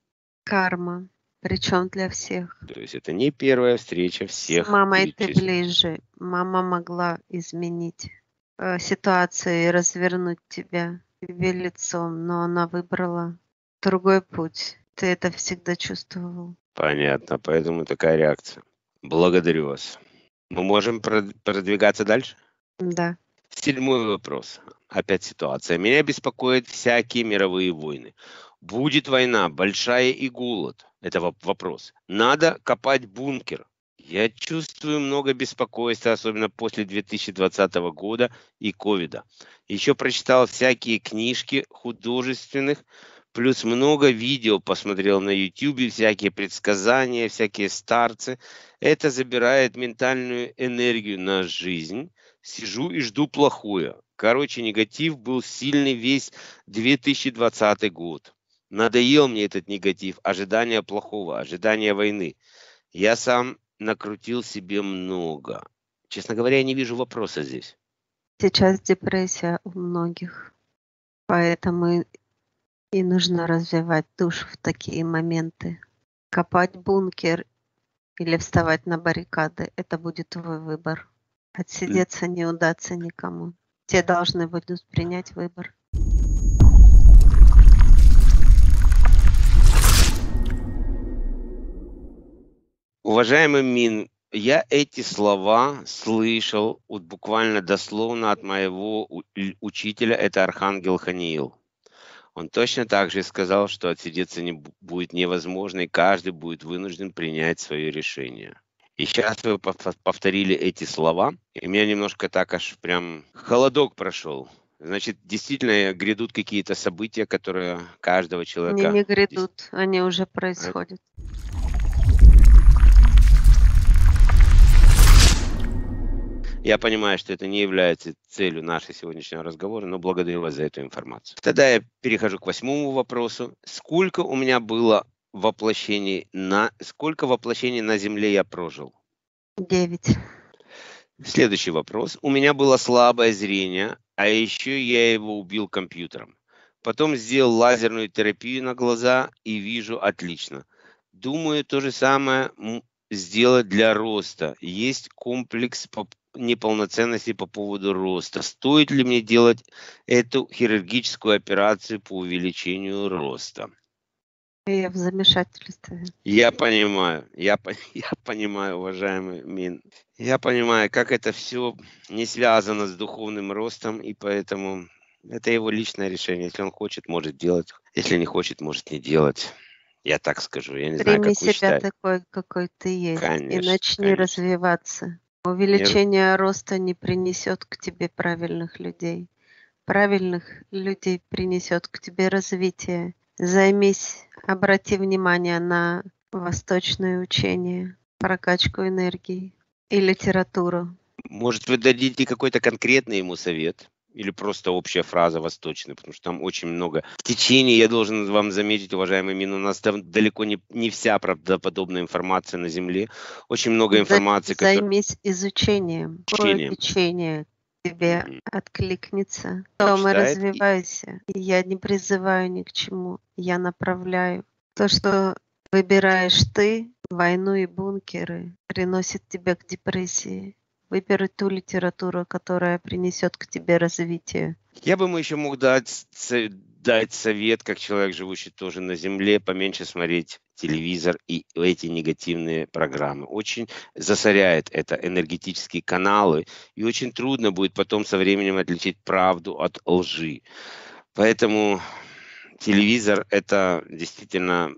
Карма. Причем для всех. То есть это не первая встреча С всех мамой ты перечисленных. ближе. Мама могла изменить э, ситуацию и развернуть тебя тебе лицом, но она выбрала другой путь. Ты это всегда чувствовал. Понятно, поэтому такая реакция. Благодарю вас. Мы можем прод- продвигаться дальше? Да. Седьмой вопрос. Опять ситуация. Меня беспокоят всякие мировые войны. Будет война, большая и голод. Это воп- вопрос. Надо копать бункер. Я чувствую много беспокойства, особенно после две тысячи двадцатого года и ковида. Еще прочитал всякие книжки художественных, плюс много видео посмотрел на ютубе, всякие предсказания, всякие старцы. Это забирает ментальную энергию на жизнь. Сижу и жду плохое. Короче, негатив был сильный весь две тысячи двадцатый год. Надоел мне этот негатив, ожидание плохого, ожидание войны. Я сам накрутил себе много. Честно говоря, я не вижу вопроса здесь. Сейчас депрессия у многих. Поэтому и нужно развивать душу в такие моменты. Копать бункер или вставать на баррикады. Это будет твой выбор. Отсидеться не удастся никому. Те должны будут принять выбор. Уважаемый Мин, я эти слова слышал вот буквально дословно от моего у- л- учителя, это Архангел Ханиил. Он точно так же сказал, что отсидеться не бу- будет невозможно, и каждый будет вынужден принять свое решение. И сейчас вы пов- повторили эти слова, и у меня немножко так аж прям холодок прошел. Значит, действительно грядут какие-то события, которые каждого Они человека... не дес- грядут, они уже а, происходят. Я понимаю, что это не является целью нашего сегодняшнего разговора, но благодарю вас за эту информацию. Тогда я перехожу к восьмому вопросу. Сколько у меня было воплощений на... Сколько воплощений на Земле я прожил? Девять. Следующий вопрос. У меня было слабое зрение, а еще я его убил компьютером. Потом сделал лазерную терапию на глаза и вижу отлично. Думаю, то же самое м, сделать для роста. Есть комплекс по- неполноценности по поводу роста. Стоит ли мне делать эту хирургическую операцию по увеличению роста? Я в замешательстве. Я понимаю, я, по- я понимаю, уважаемый Мин. Я понимаю, как это все не связано с духовным ростом, и поэтому это его личное решение. Если он хочет, может делать. Если не хочет, может не делать. Я так скажу. Я не знаю, Прими как вы себя считаете. такой, какой ты есть, и Конечно, начни конечно. развиваться. Не р- Увеличение роста не принесет к тебе правильных людей. Правильных людей принесет к тебе развитие. Займись, обрати внимание на восточное учение, прокачку энергии и литературу. Может, вы дадите какой-то конкретный ему совет? Или просто общая фраза восточная, потому что там очень много. В течение, я должен вам заметить, уважаемый Мин, у нас там далеко не, не вся правдоподобная информация на Земле. Очень много За- информации, которая Займись изучением. Какое чтением. течение тебе Мгм. откликнется, в том и Читает и развивайся. И я не призываю ни к чему, я направляю. То, что выбираешь ты, войну и бункеры, приносит тебя к депрессии. Выбери ту литературу, которая принесет к тебе развитие. я бы ему еще мог дать, со- дать совет, как человек, живущий тоже на Земле, поменьше смотреть телевизор и эти негативные программы. Очень засоряет это энергетические каналы, и очень трудно будет потом со временем отличить правду от лжи. Поэтому телевизор — это действительно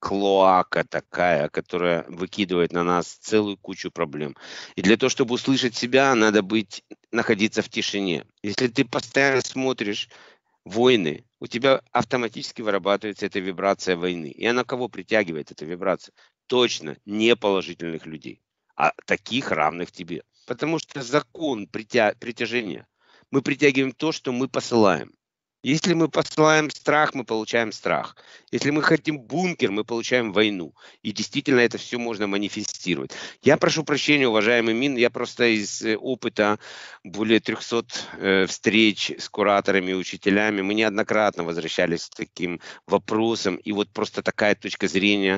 клоака такая, которая выкидывает на нас целую кучу проблем. И для того, чтобы услышать себя, надо быть, находиться в тишине. Если ты постоянно смотришь войны, у тебя автоматически вырабатывается эта вибрация войны. И она кого притягивает, эта вибрация? Точно не положительных людей, а таких, равных тебе. Потому что закон притя- притяжения. Мы притягиваем то, что мы посылаем. Если мы посылаем страх, мы получаем страх. Если мы хотим бункер, мы получаем войну. И действительно это все можно манифестировать. Я прошу прощения, уважаемый Мин, я просто из э, опыта более трехсот э, встреч с кураторами и учителями, мы неоднократно возвращались к таким вопросам, и вот просто такая точка зрения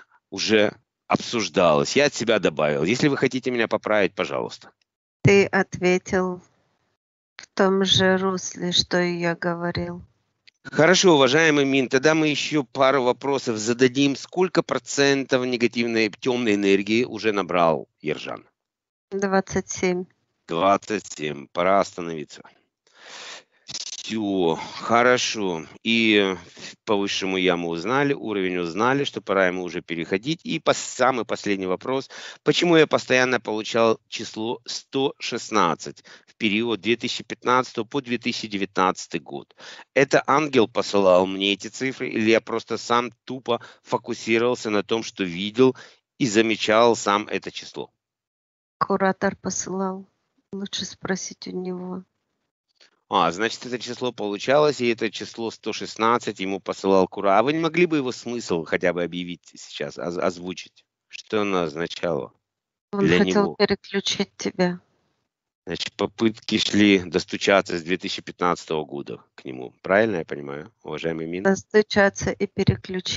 уже обсуждалась. Я от себя добавил. Если вы хотите меня поправить, пожалуйста. Ты ответил в том же русле, что и я говорил. Хорошо, уважаемый Мин, тогда мы еще пару вопросов зададим. Сколько процентов негативной темной энергии уже набрал Ержан? двадцать семь. двадцать семь. Пора остановиться. Все, хорошо. И по высшему яму узнали, уровень узнали, что пора ему уже переходить. И по самый последний вопрос. Почему я постоянно получал число сто шестнадцать в период две тысячи пятнадцатого по две тысячи девятнадцатый год? Это ангел посылал мне эти цифры, или я просто сам тупо фокусировался на том, что видел и замечал сам это число? Куратор посылал. Лучше спросить у него. А, значит, это число получалось, и это число сто шестнадцать ему посылал Кура. А вы не могли бы его смысл хотя бы объявить сейчас, оз- озвучить? Что оно означало Он для хотел него? переключить тебя. Значит, попытки шли достучаться с две тысячи пятнадцатого года к нему. Правильно я понимаю, уважаемый Мин? Достучаться и переключить.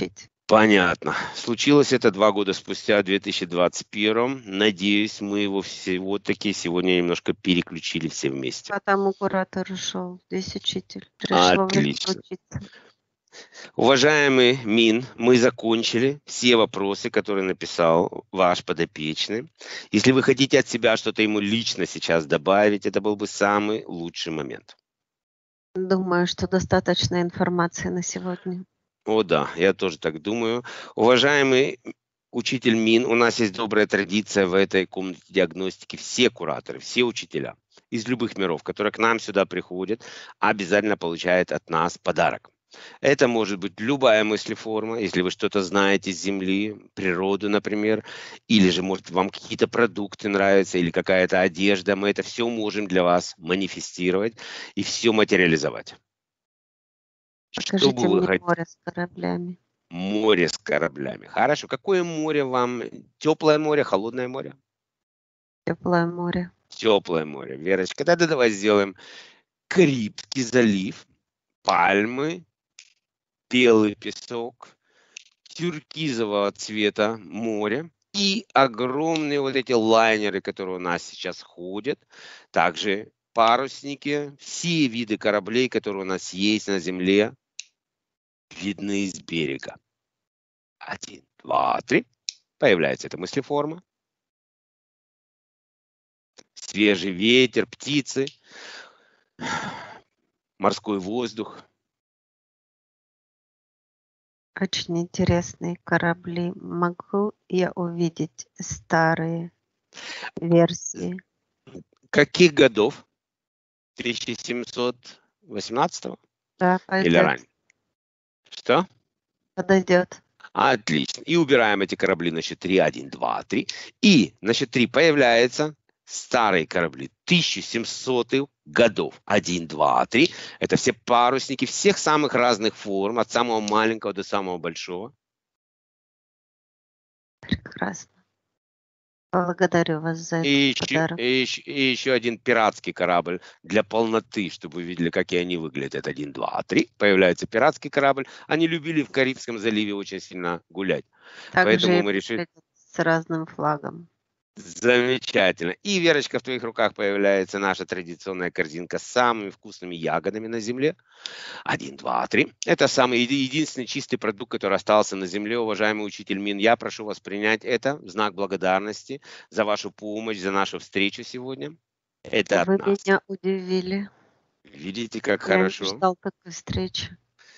Понятно. Случилось это два года спустя, в две тысячи двадцать первом. Надеюсь, мы его все-таки сегодня немножко переключили все вместе. А там у куратора шел, здесь учитель. Решил вовремя Отлично. учиться. Уважаемый Мин, мы закончили все вопросы, которые написал ваш подопечный. Если вы хотите от себя что-то ему лично сейчас добавить, это был бы самый лучший момент. Думаю, что достаточно информации на сегодня. О да, я тоже так думаю. Уважаемый учитель Мин, у нас есть добрая традиция в этой комнате диагностики. Все кураторы, все учителя из любых миров, которые к нам сюда приходят, обязательно получают от нас подарок. Это может быть любая мыслеформа, если вы что-то знаете с Земли, природу, например, или же, может, вам какие-то продукты нравятся, или какая-то одежда. Мы это все можем для вас манифестировать и все материализовать. Что бы Покажите вы мне хотели? море с кораблями. Море с кораблями. Хорошо. Какое море вам? Теплое море, холодное море? Теплое море. Теплое море. Верочка, тогда давай сделаем Карибский залив, пальмы, белый песок, тюркизового цвета море и огромные вот эти лайнеры, которые у нас сейчас ходят. Также парусники, все виды кораблей, которые у нас есть на Земле, видны из берега. Один, два, три. Появляется эта мыслеформа. Свежий ветер, птицы, морской воздух. Очень интересные корабли. Могу я увидеть старые версии? Каких годов? тысяча семьсот восемнадцатого Да, или пойдет. ранее? Что? Подойдет. Отлично. И убираем эти корабли на счет три. Один, два, три. И на счет три появляются старые корабли тысяча семисотых годов. Один, два, три. Это все парусники всех самых разных форм, от самого маленького до самого большого. Прекрасно. Благодарю вас за И этот еще, подарок. и, еще, и еще один пиратский корабль для полноты, чтобы вы видели, какие они выглядят. Один, два, три. Появляется пиратский корабль. Они любили в Карибском заливе очень сильно гулять. Также Поэтому и мы решили... выглядит с разным флагом. Замечательно. И, Верочка, в твоих руках появляется наша традиционная корзинка с самыми вкусными ягодами на земле. Один, два, три. Это самый еди- единственный чистый продукт, который остался на земле. Уважаемый учитель Мин, я прошу вас принять это в знак благодарности за вашу помощь, за нашу встречу сегодня. Это от Вы нас. меня удивили. Видите, как Я не хорошо. ждал такой встречи.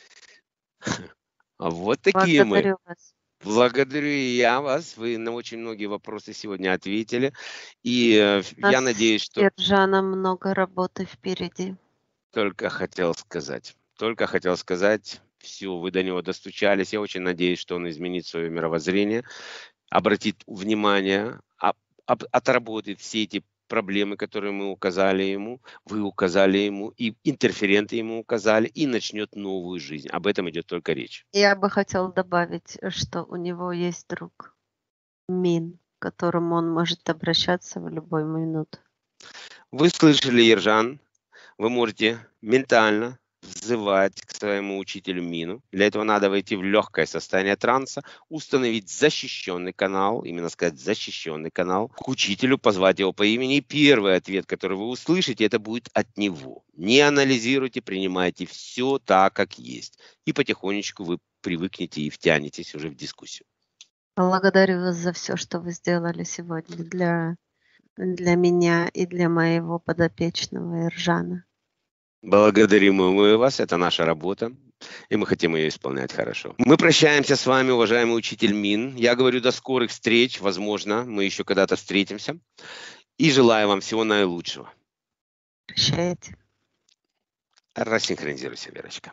А вот такие мы. Благодарю вас. Благодарю и я вас. Вы на очень многие вопросы сегодня ответили. И э, У нас я надеюсь, с что... Ержаном много работы впереди. Только хотел сказать. Только хотел сказать. Все, вы до него достучались. Я очень надеюсь, что он изменит свое мировоззрение, обратит внимание, об- об- отработает все эти проблемы, которые мы указали ему, вы указали ему, и интерференты ему указали, и начнет новую жизнь. Об этом идет только речь. Я бы хотел добавить, что у него есть друг Мин, к которому он может обращаться в любой минуту. Вы слышали, Ержан, вы можете ментально взывать к своему учителю Мину. Для этого надо войти в легкое состояние транса, установить защищенный канал, именно сказать защищенный канал, к учителю, позвать его по имени. И первый ответ, который вы услышите, это будет от него. Не анализируйте, принимайте все так, как есть. И потихонечку вы привыкнете и втянетесь уже в дискуссию. Благодарю вас за все, что вы сделали сегодня для, для меня и для моего подопечного Иржана. Благодарим мы вас, это наша работа, и мы хотим ее исполнять хорошо. Мы прощаемся с вами, уважаемый учитель Мин. Я говорю до скорых встреч, возможно, мы еще когда-то встретимся. И желаю вам всего наилучшего. Прощайте. Рассинхронизируйся, Верочка.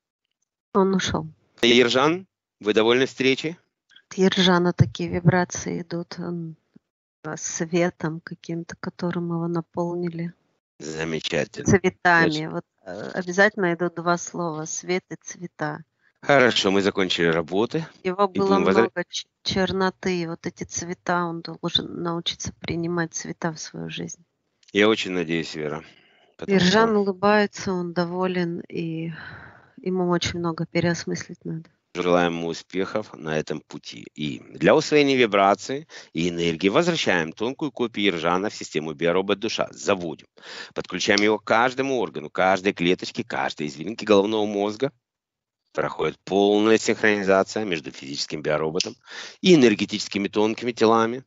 Он ушел. Ержан, вы довольны встречей? От Ержана такие вибрации идут. Он э, светом каким-то, которым его наполнили. Замечательно. Цветами. Значит, Вот э, обязательно идут два слова: свет и цвета. хорошо, мы закончили работы. У него И было будем возра- много ч- черноты, и вот эти цвета, он должен научиться принимать цвета в свою жизнь. Я очень надеюсь, Вера. Потому Иржан что улыбается, он доволен, и ему очень много переосмыслить надо. Желаем ему успехов на этом пути. И для усвоения вибрации и энергии возвращаем тонкую копию Ержана в систему биоробот душа. Заводим. Подключаем его к каждому органу, каждой клеточке, каждой извилинке головного мозга. Проходит полная синхронизация между физическим биороботом и энергетическими тонкими телами.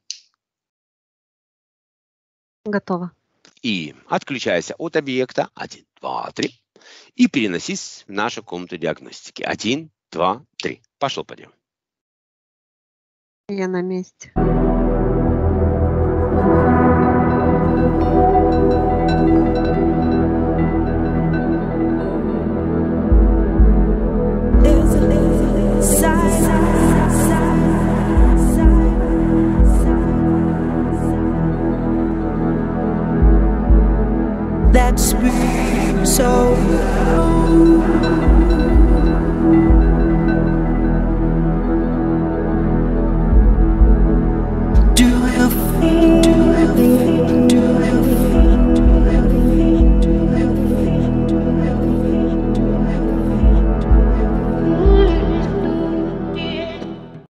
Готово. И отключайся от объекта. Один, два, три. И переносись в нашу комнату диагностики. Один, два, три. Пошел, пойдем. Я на месте. That speaks so